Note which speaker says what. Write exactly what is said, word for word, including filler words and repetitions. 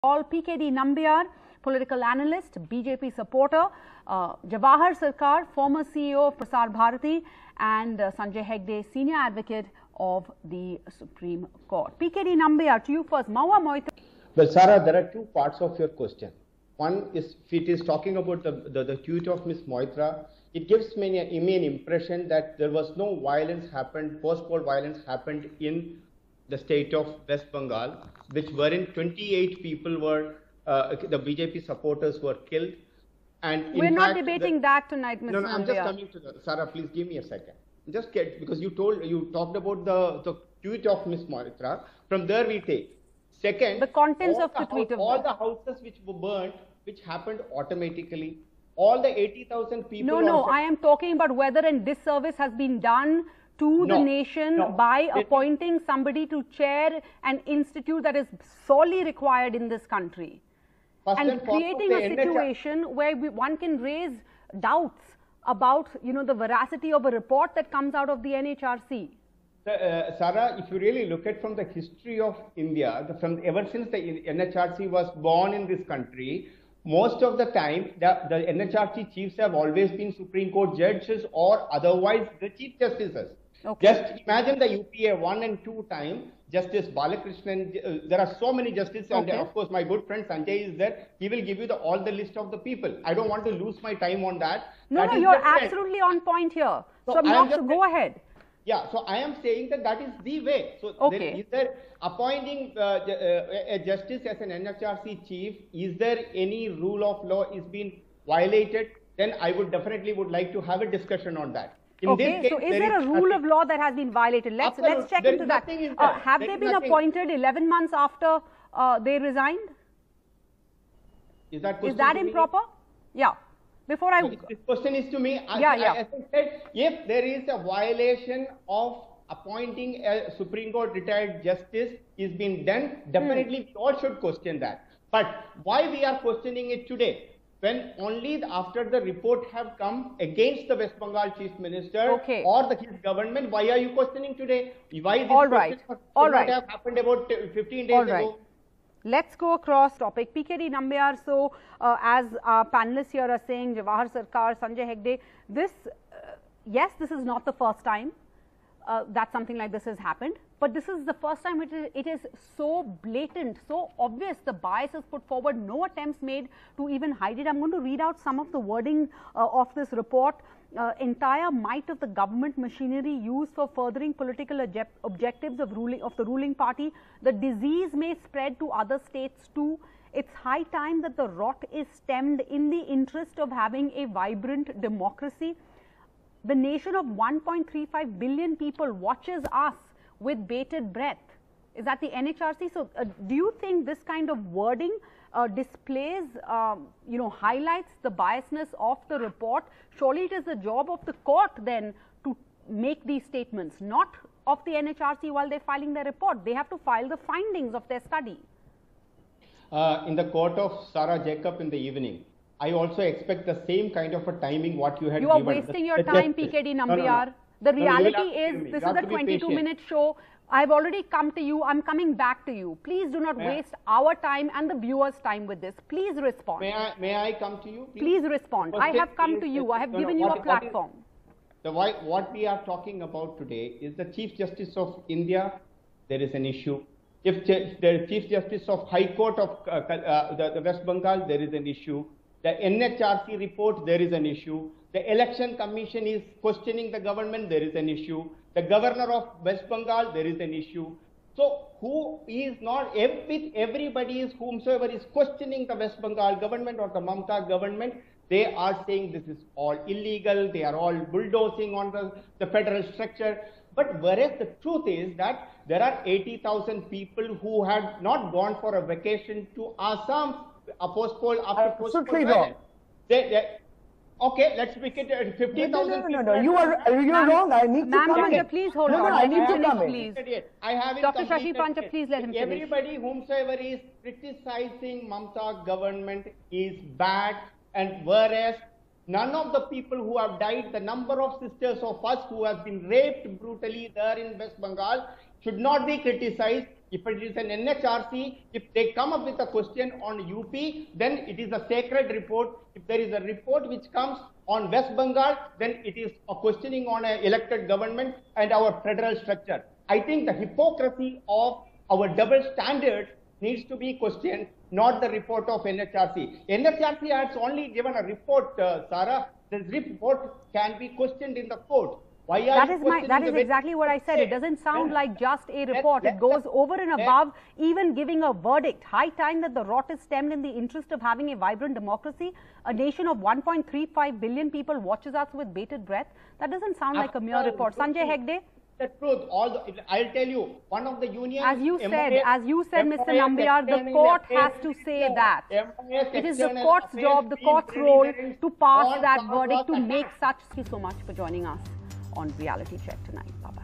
Speaker 1: P K D Nambiar, political analyst, B J P supporter, uh, Jawahar Sarkar, former C E O of Prasar Bharati, and uh, Sanjay Hegde, senior advocate of the Supreme Court. P K D Nambiar, to you first. Mahua Moitra.
Speaker 2: Well, Sarah, there are two parts of your question. One is, if it is talking about the, the, the tweet of Miz Moitra, it gives me an, me an impression that there was no violence happened, post-poll violence happened in the state of West Bengal, which wherein twenty-eight people were, uh, the B J P supporters were killed. And
Speaker 1: We're
Speaker 2: in
Speaker 1: not
Speaker 2: fact,
Speaker 1: debating
Speaker 2: the,
Speaker 1: that tonight, Miz
Speaker 2: No, no, I'm just
Speaker 1: Nambiar.
Speaker 2: coming to the, Sarah, please give me a second. Just get, because you told, you talked about the, the tweet of Miz Moitra. From there we take. Second,
Speaker 1: the contents
Speaker 2: of
Speaker 1: the tweet
Speaker 2: house,
Speaker 1: of
Speaker 2: all
Speaker 1: the...
Speaker 2: the houses which were burnt, which happened automatically, all the eighty thousand people.
Speaker 1: No, no, I am talking about whether a disservice has been done to
Speaker 2: no,
Speaker 1: the nation
Speaker 2: no.
Speaker 1: by
Speaker 2: Let
Speaker 1: appointing somebody to chair an institute that is sorely required in this country.
Speaker 2: First
Speaker 1: And,
Speaker 2: and foremost,
Speaker 1: creating
Speaker 2: the
Speaker 1: a
Speaker 2: N H R
Speaker 1: situation where we, one can raise doubts about, you know, the veracity of a report that comes out of the N H R C.
Speaker 2: Uh, Sarah, if you really look at from the history of India, the, from ever since the N H R C was born in this country, most of the time the, the N H R C chiefs have always been Supreme Court judges or otherwise the chief justices.
Speaker 1: Okay.
Speaker 2: Just imagine the U P A one and two time, Justice Balakrishnan, uh, there are so many justices,
Speaker 1: Okay.
Speaker 2: and of course my good friend Sanjay is there. He will give you the, all the list of the people. I don't want to lose my time on that.
Speaker 1: No,
Speaker 2: That
Speaker 1: no,
Speaker 2: is
Speaker 1: you're
Speaker 2: the trend.
Speaker 1: absolutely on point here. So,
Speaker 2: So
Speaker 1: I'm
Speaker 2: I am
Speaker 1: not,
Speaker 2: just
Speaker 1: so go ahead.
Speaker 2: Yeah, so I am saying that that is the way. So
Speaker 1: Okay.
Speaker 2: there, is there appointing uh, a justice as an N H R C chief, is there any rule of law is being violated? Then I would definitely would like to have a discussion on that. In
Speaker 1: Okay,
Speaker 2: this
Speaker 1: so
Speaker 2: case,
Speaker 1: is there, a rule of law that has been violated? Let's
Speaker 2: Absolutely.
Speaker 1: let's check
Speaker 2: There
Speaker 1: into
Speaker 2: is
Speaker 1: that.
Speaker 2: nothing in
Speaker 1: Uh,
Speaker 2: there.
Speaker 1: have
Speaker 2: There
Speaker 1: they
Speaker 2: is
Speaker 1: been
Speaker 2: nothing.
Speaker 1: appointed eleven months after uh, they resigned?
Speaker 2: Is that,
Speaker 1: Is
Speaker 2: question
Speaker 1: that
Speaker 2: to me?
Speaker 1: improper? Yeah. Before I...
Speaker 2: So if this question is to me. I-
Speaker 1: Yeah,
Speaker 2: I-
Speaker 1: yeah.
Speaker 2: As I said, if there is a violation of appointing a Supreme Court retired justice is being done, definitely
Speaker 1: Hmm.
Speaker 2: we all should question that. But why we are questioning it today? When only after the report have come against the West Bengal Chief Minister
Speaker 1: Okay.
Speaker 2: or the his government, why are you questioning today? Why this
Speaker 1: All right.
Speaker 2: question should
Speaker 1: All
Speaker 2: not
Speaker 1: right.
Speaker 2: have happened about fifteen days
Speaker 1: All right.
Speaker 2: ago?
Speaker 1: Let's go across topic. P K D Nambiar, so uh, as our panelists here are saying, Jawahar Sarkar, Sanjay Hegde, this, uh, yes, this is not the first time uh, that something like this has happened, but this is the first time it is, it is so blatant, so obvious. The bias is put forward, no attempts made to even hide it. I'm going to read out some of the wording uh, of this report. Uh, entire might of the government machinery used for furthering political objectives of ruling of the ruling party. The disease may spread to other states too. It's high time that the rot is stemmed in the interest of having a vibrant democracy. The nation of one point three five billion people watches us with bated breath. Is that the N H R C? So, uh, do you think this kind of wording uh, displays, um, you know, highlights the biasness of the report? Surely it is the job of the court then to make these statements, not of the N H R C while they're filing their report. They have to file the findings of their study.
Speaker 2: Uh, in the court of Sarah Jacob in the evening, I also expect the same kind of a timing what you had
Speaker 1: You are
Speaker 2: given.
Speaker 1: wasting
Speaker 2: The-
Speaker 1: your
Speaker 2: the
Speaker 1: time,
Speaker 2: justice.
Speaker 1: P K D
Speaker 2: No, no, no.
Speaker 1: Nambiar. The
Speaker 2: No, no, you will
Speaker 1: reality
Speaker 2: have to
Speaker 1: is,
Speaker 2: give me.
Speaker 1: this
Speaker 2: You
Speaker 1: is
Speaker 2: have
Speaker 1: a
Speaker 2: to be
Speaker 1: twenty-two
Speaker 2: patient.
Speaker 1: minute show. I've already come to you. I'm coming back to you. Please do not
Speaker 2: May I-
Speaker 1: waste our time and the viewers' time with this. Please respond.
Speaker 2: May I, may I come to you?
Speaker 1: Please respond. I have come to you. I have
Speaker 2: No, no,
Speaker 1: given you
Speaker 2: what-
Speaker 1: a
Speaker 2: what is-
Speaker 1: platform.
Speaker 2: The why, what we are talking about today is the Chief Justice of India. There is an issue. If the Chief Justice of High Court of uh, uh, the, the West Bengal, there is an issue. The N H R C report, there is an issue. The Election Commission is questioning the government, there is an issue. The Governor of West Bengal, there is an issue. So who is not, every, everybody is, whomsoever is questioning the West Bengal government or the Mamata government, they are saying this is all illegal, they are all bulldozing on the, the federal structure. But whereas the truth is that there are eighty thousand people who had not gone for a vacation to Assam a post-poll after post-poll.
Speaker 3: Absolutely wrong.
Speaker 2: They, they, okay, let's make it uh, fifty thousand
Speaker 3: No, no, no, no, you are you're wrong. I need to
Speaker 1: Ma'am,
Speaker 3: come
Speaker 1: Panja,
Speaker 3: in.
Speaker 1: please hold
Speaker 3: no,
Speaker 1: on.
Speaker 3: No, I
Speaker 1: Let
Speaker 3: need
Speaker 1: him
Speaker 3: to
Speaker 1: finish,
Speaker 3: come in.
Speaker 1: please.
Speaker 2: I haven't
Speaker 1: Doctor Shashi
Speaker 2: completed
Speaker 1: Panja,
Speaker 2: yet.
Speaker 1: please let him finish.
Speaker 2: Everybody whomsoever is criticizing Mamata government is bad, and whereas none of the people who have died, the number of sisters of us who have been raped brutally there in West Bengal should not be criticized. If it is an N H R C, if they come up with a question on U P, then it is a sacred report. If there is a report which comes on West Bengal, then it is a questioning on an elected government and our federal structure. I think the hypocrisy of our double standards needs to be questioned, not the report of N H R C. N H R C has only given a report, uh, Sarah. This report can be questioned in the court. Why are
Speaker 1: that is my that is exactly what I said. It doesn't sound like just a report. It goes over and above even giving a verdict. High time that the rot is stemmed in the interest of having a vibrant democracy. A nation of one point three five billion people watches us with bated breath. That doesn't sound like a mere report. Sanjay Hegde.
Speaker 2: The truth. All the, I'll tell you, one of the unions.
Speaker 1: As you said, as you said, Mister Nambiar, the court has to say that. It is the court's job, the court's role to pass that verdict, to make such. Thank you so much for joining us on Reality Check tonight. Bye-bye.